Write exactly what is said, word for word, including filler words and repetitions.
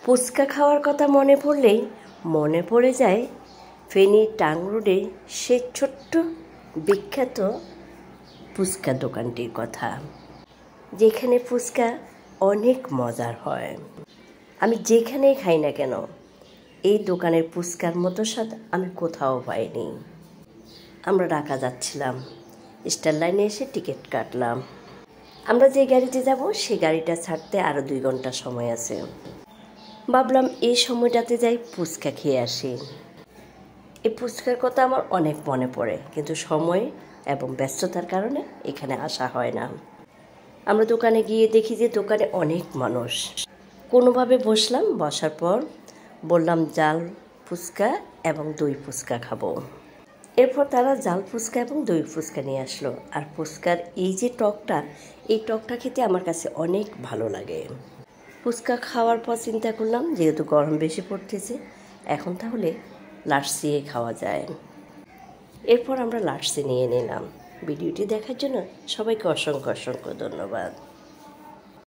ফুচকা খাওয়ার কথা মনে পড়লেই মনে পড়ে যায় ফেনীর টাং রোডে সে ছোট্ট বিখ্যাত ফুচকা দোকানটির কথা, যেখানে ফুচকা অনেক মজার হয়। আমি যেখানেই খাই না কেন এই দোকানের ফুচকার মতো স্বাদ আমি কোথাও পাইনি। আমরা ঢাকা যাচ্ছিলাম, স্টার লাইনে এসে টিকিট কাটলাম। আমরা যে গাড়িতে যাব সেই গাড়িটা ছাড়তে আরও দুই ঘন্টা সময় আছে। ভাবলাম এই সময়টাতে যাই ফুচকা খেয়ে আসি। এই ফুচকার কথা আমার অনেক মনে পড়ে, কিন্তু সময় এবং ব্যস্ততার কারণে এখানে আসা হয় না। আমরা দোকানে গিয়ে দেখি যে দোকানে অনেক মানুষ। কোনোভাবে বসলাম, বসার পর বললাম জাল ফুচকা এবং দই ফুচকা খাবো। এরপর তারা জাল ফুচকা এবং দই ফুচকা নিয়ে আসলো। আর ফুচকার এই যে টকটা, এই টকটা খেতে আমার কাছে অনেক ভালো লাগে। ফুচকা খাওয়ার পর চিন্তা করলাম যেহেতু গরম বেশি পড়তেছে, এখন তাহলে লাচ্ছি খাওয়া যায়। এরপর আমরা লাচ্ছি নিয়ে নিলাম। ভিডিওটি দেখার জন্য সবাইকে অসংখ্য অসংখ্য ধন্যবাদ।